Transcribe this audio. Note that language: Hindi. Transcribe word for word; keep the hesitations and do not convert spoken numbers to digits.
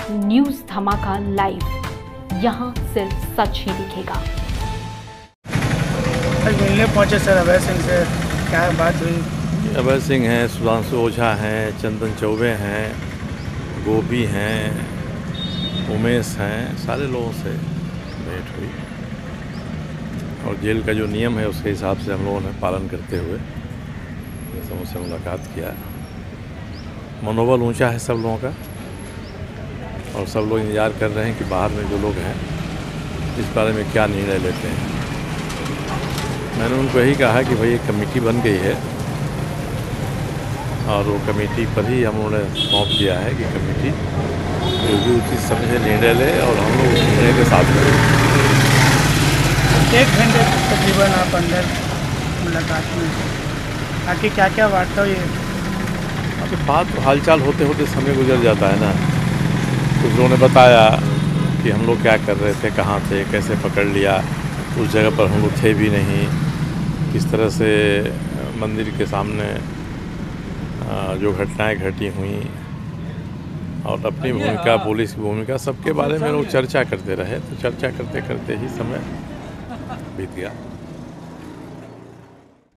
न्यूज धमाका लाइव, यहाँ सिर्फ सच ही दिखेगा। मिलने पहुंचे सर अभय सिंह से, क्या बात हुई? अभय सिंह हैं, सुधांशु ओझा हैं, चंदन चौबे हैं, गोपी हैं, उमेश हैं, सारे लोगों से भेंट हुई और जेल का जो नियम है उसके हिसाब से हम लोगों ने पालन करते हुए उनसे मुलाकात किया। मनोबल ऊंचा है सब लोगों का और सब लोग इंतजार कर रहे हैं कि बाहर में जो लोग हैं इस बारे में क्या निर्णय लेते हैं। मैंने उनको यही कहा कि भाई एक कमेटी बन गई है और वो कमेटी पर ही हम लोगों ने सौंप दिया है कि कमेटी जो भी उचित समझे निर्णय ले और हम लोग उस निर्णय के साथ करें। एक घंटे तकरीबन आप अंदर मुलाकात में, बाकी क्या क्या वार्ता हुई? अभी बात हालचाल होते होते समय गुजर जाता है ना। कुछ लोगों ने बताया कि हम लोग क्या कर रहे थे, कहाँ थे, कैसे पकड़ लिया, उस जगह पर हम लोग थे भी नहीं, किस तरह से मंदिर के सामने जो घटनाएं घटी हुई और अपनी भूमिका, पुलिस की भूमिका, सबके बारे में लोग चर्चा करते रहे। तो चर्चा करते करते ही समय बीत गया।